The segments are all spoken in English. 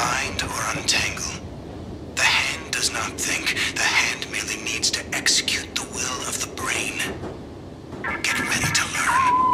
bind or untangle. The hand does not think. The hand merely needs to execute the will of the brain. Get ready to learn.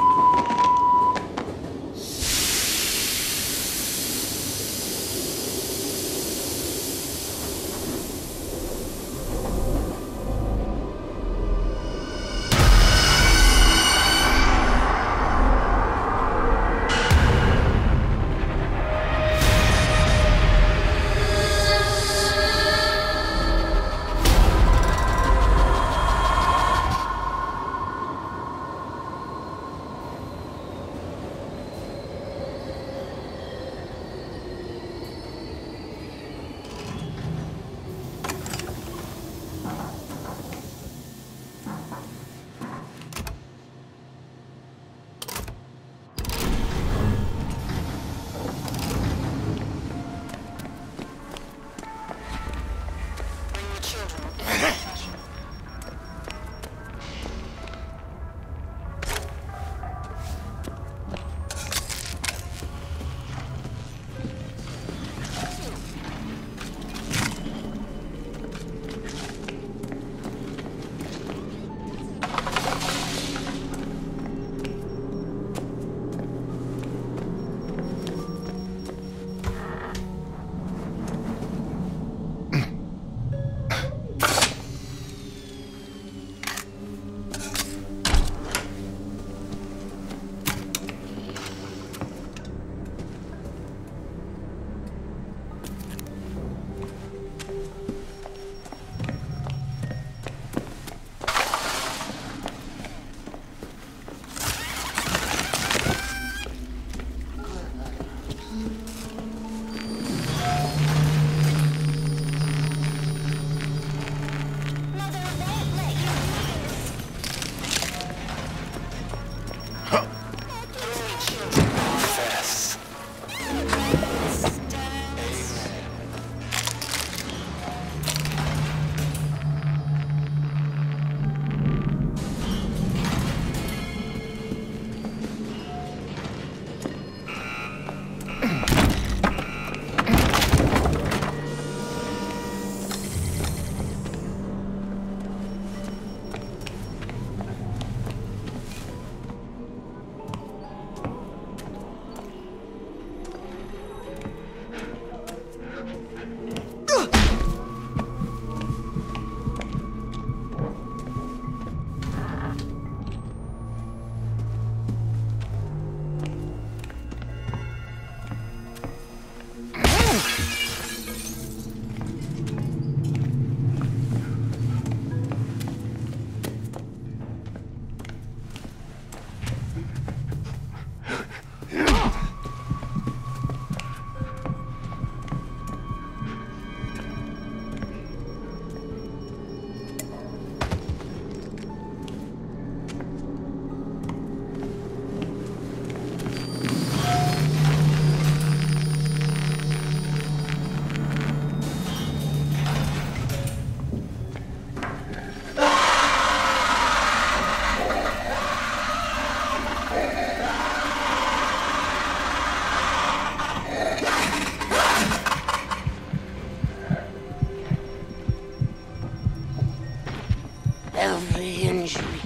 Every injury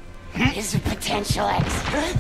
is a potential exit.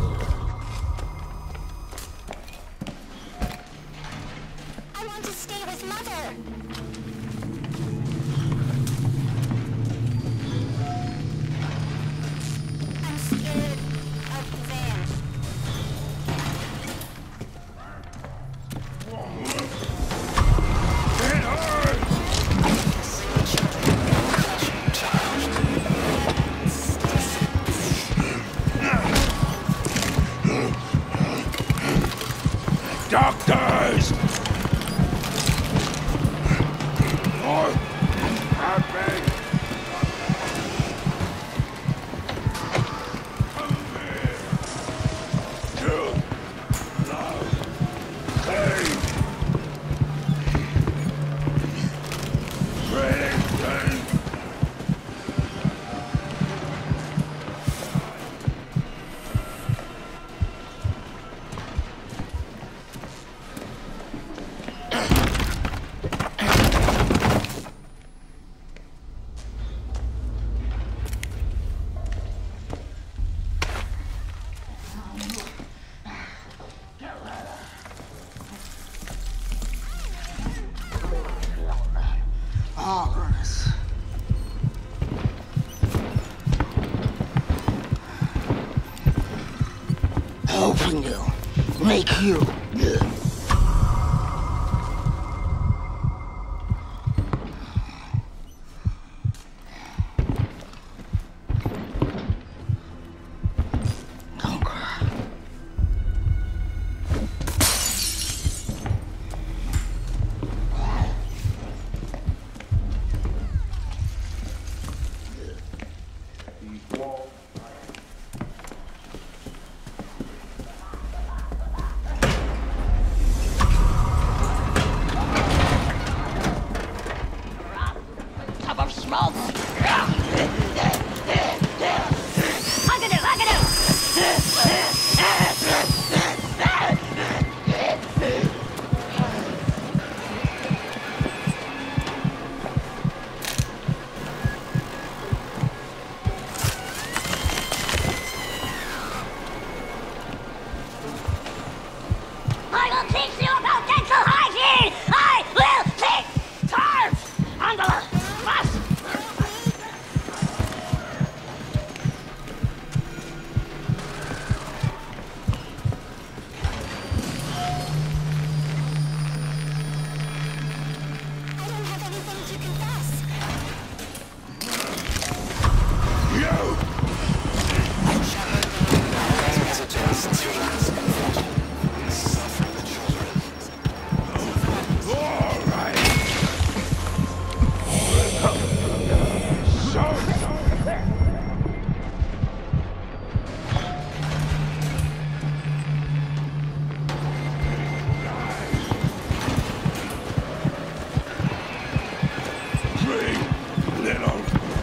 Stay with Doctors! Or happy! Come here! You love pain! Really pain! Helping you. Make you. Don't cry. Top of smoke. I will teach you about dental hygiene! I will teach terms! Andala! Mas! I don't have anything to confess. You! Since your last confession, suffering the children. All right! So... Three little...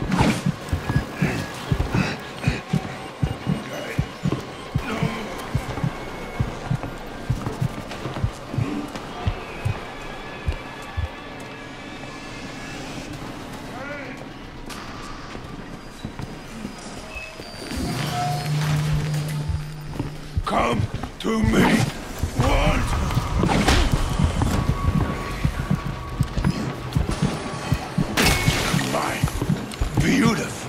Come to me. Once. My beautiful.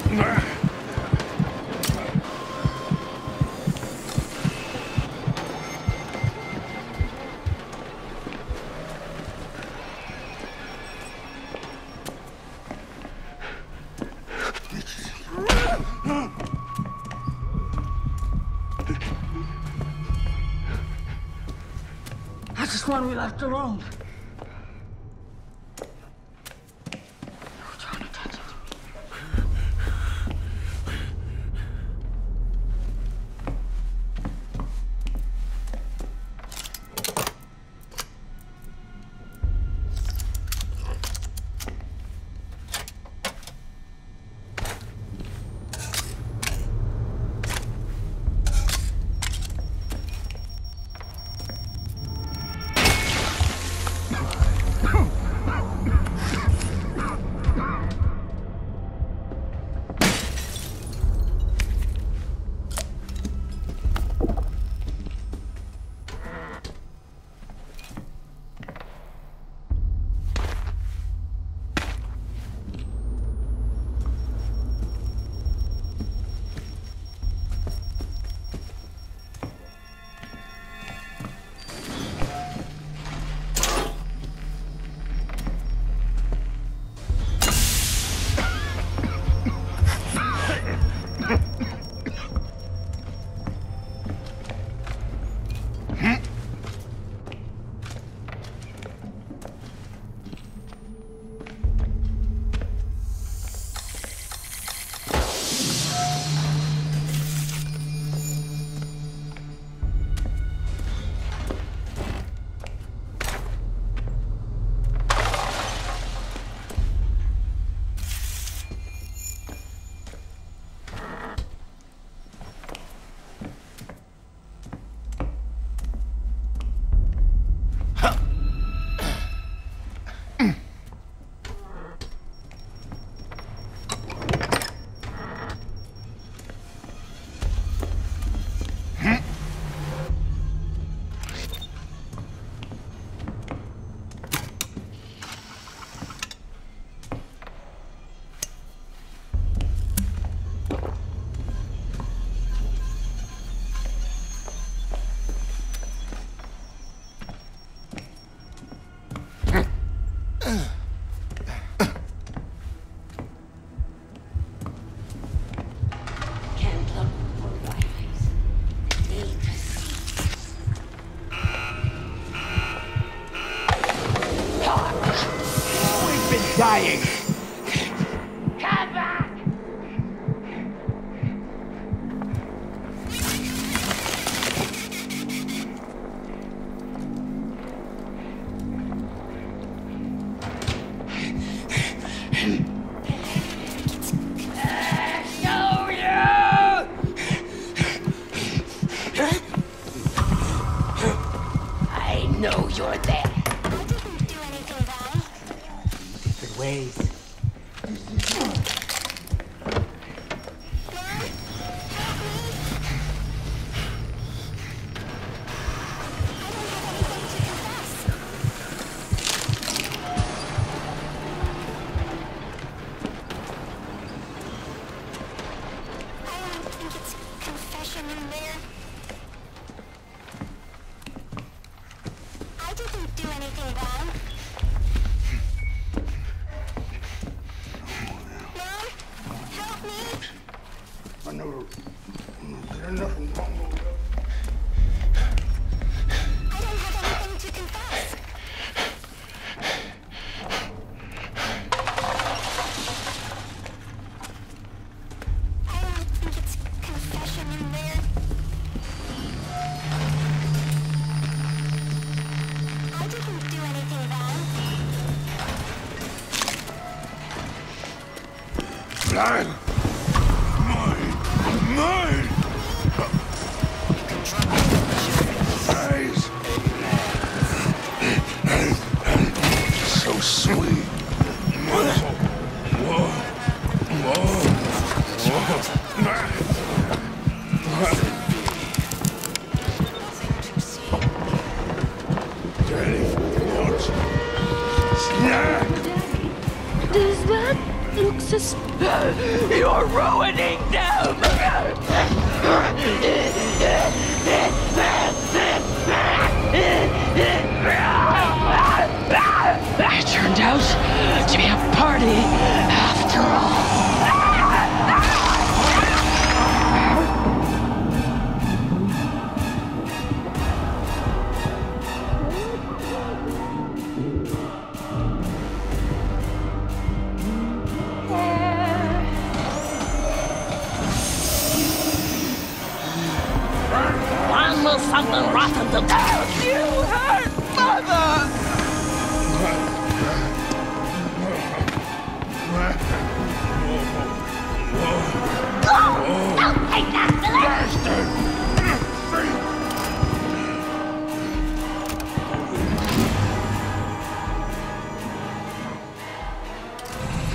I just want to be left alone. Trying to touch it. dying. Come back! I know you're there. I didn't do anything wrong. Good ways. I didn't do anything wrong. Mom, help me. I never did nothing wrong. I don't have anything to confess. I don't think it's confession in there. I didn't do anything wrong. Blind! Mine! Mine! Eyes! So sweet! Whoa! Whoa! Daddy wants snack! Does that look suspicious? You're ruining them! It turned out to be a party after all. One will something rotten to death! You hurt Mother! Don't take that, Billy! Bastard!